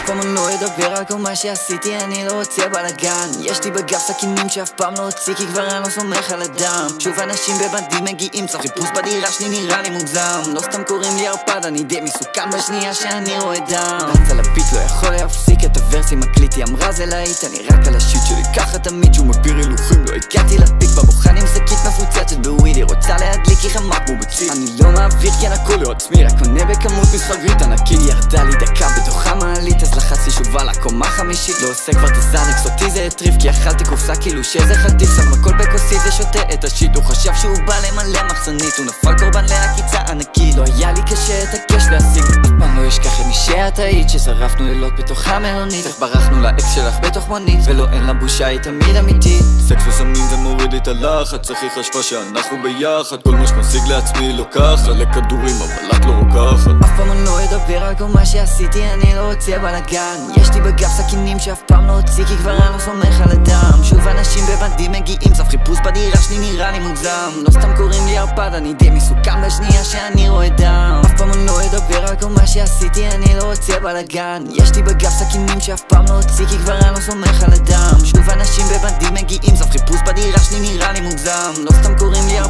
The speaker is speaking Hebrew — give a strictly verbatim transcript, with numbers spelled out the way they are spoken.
אף פעם אני לא אדבר על כל מה שעשיתי, אני לא רוצה בלגן. יש לי בגב סכינים שאף פעם לא הוציא, כי כבר אני לא סומך על אדם. שוב אנשים בבדים מגיעים, צריך חיפוש בדירה שלי נראה לי מוגזם. לא סתם קוראים לי ערפד, אני די מסוכן בשנייה שאני רואה דם. רץ על הביט, לא יכול להפסיק את הוורסי מקליט, היא אמרה זה להיט, אני רק על השיט שלי ככה תמיד שהוא מגביר הילוכים. לא הגעתי לפיק בבוחן עם שקית מפוצצת בוויד, היא רוצה להדליק היא חמה כמו בצ'יפ. אני לא מעביר כי אין הכל לא עצמי, רק קונה בכמות מסחרית ענקית. ירדה לי דקה בתוך המעלית, אז לחצתי שוב על הקומה חמישית. לא עושה כבר תזניקס, אותי זה הטריף, כי אכלתי קופסה כאילו שזה חטיף. שם הכל בכוסית ושותה את השיט, הוא חשב שהוא בא למלא מחסנית, הוא נפל קורבן לעקיצה ענקית. לא היה לי קשה את הקש להשיג, אף פעם לא אשכח את מי שאת היית, ששרפנו לילות בתוך המלונית. איך ברחנו לאקס שלך בתוך מונית, ולא אין לה בושה, היא תמיד אמיתית. סקס וסמים זה מוריד את הלחץ, איך היא חשבה שאנחנו ביחד, כל מה שמשיג לעצמי לוקחת, לכדורים אבל את לא רוקחת. אף פעם אני לא אדבר על כל מה שעשיתי, אני לא רוצה בלגן. יש לי בגב סכינים שאף פעם לא הוציא, כי כבר אני לא סומך על אדם. שוב אנשים בבדים מגיעים, צו חיפוש בדירה שלי נראה לי מוגזם. לא סתם קוראים לי ערפד, אני די מסוכן בשנייה שאני רואה דם. אף פעם אני לא אדבר על כל מה שעשיתי, אני לא רוצה בלגן. יש לי בגב סכינים שאף פעם לא הוציא, כי כבר אני לא סומך על אדם. שוב אנשים בבדים מגיעים, צו חיפוש בדירה שלי נראה לי מוגזם. לא סתם קוראים לי